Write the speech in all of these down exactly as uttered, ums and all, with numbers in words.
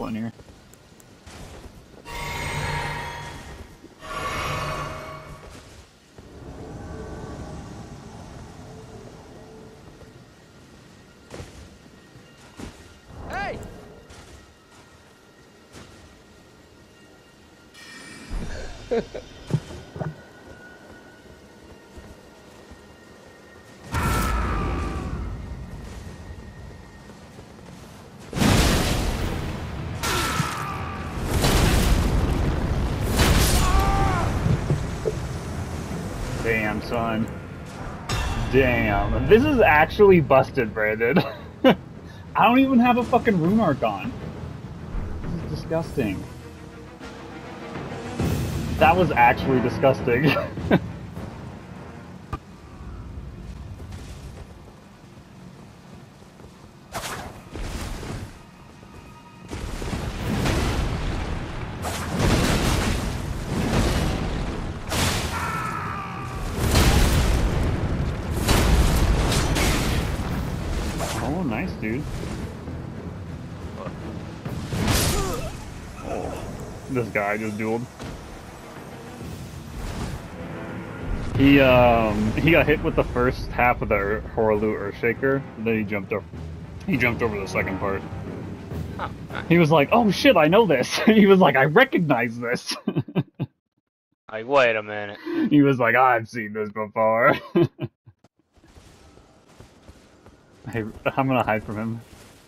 people in here. Hey! Damn, son. Damn. This is actually busted, Brandon. I don't even have a fucking rune arc on. This is disgusting. That was actually disgusting. Oh, nice, dude. Oh, this guy just dueled. He um he got hit with the first half of the Horaloo Earthshaker, and then he jumped over. He jumped over the second part. Oh, nice. He was like, "Oh shit, I know this." He was like, "I recognize this." Like, wait a minute. He was like, "I've seen this before." Hey, I'm gonna hide from him.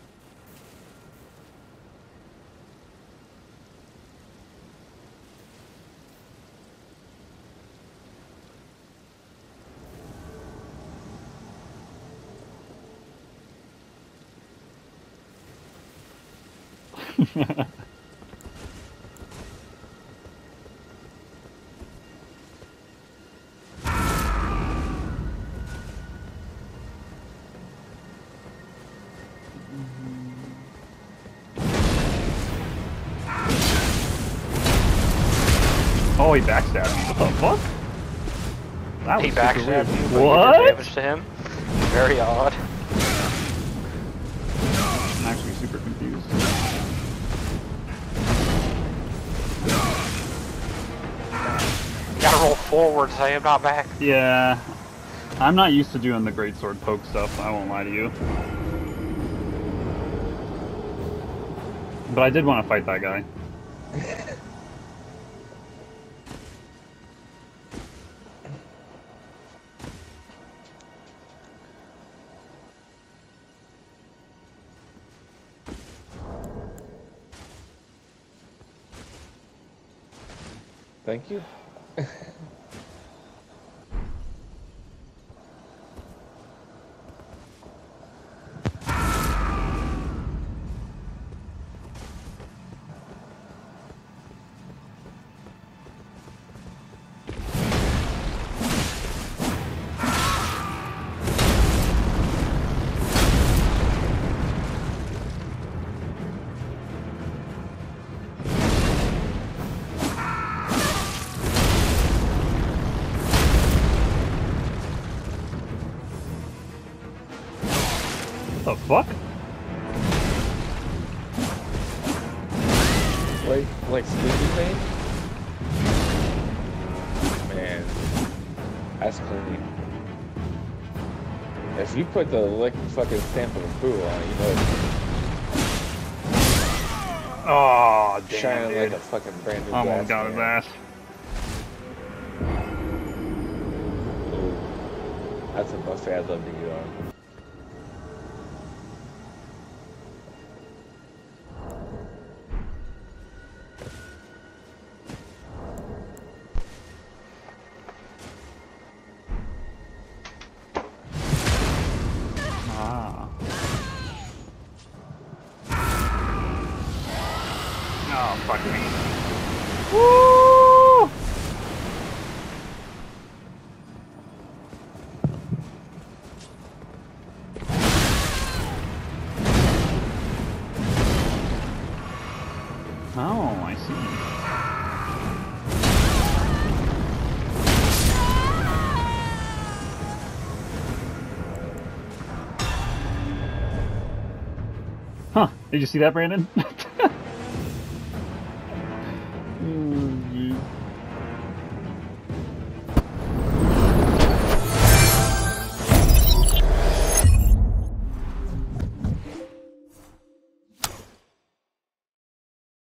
Oh, he backstabbed me. What the fuck? That He was super weird. backstabbed you, but you What? did damage to him. Very odd. I'm actually super confused. You gotta roll forward, say I'm not back. Yeah. I'm not used to doing the greatsword poke stuff, I won't lie to you. But I did want to fight that guy. Thank you. The fuck? Like, like squeaky pain? Man, that's clean. If you put the lick fucking stamp of approval on it, you know it's Oh, damn, shining dude. like a fucking brand new Almost glass got his can. ass. Ooh, that's a buffet I'd love to get on. Ah. Oh, fuck me. Woo! Oh, I see. Huh, did you see that, Brandon?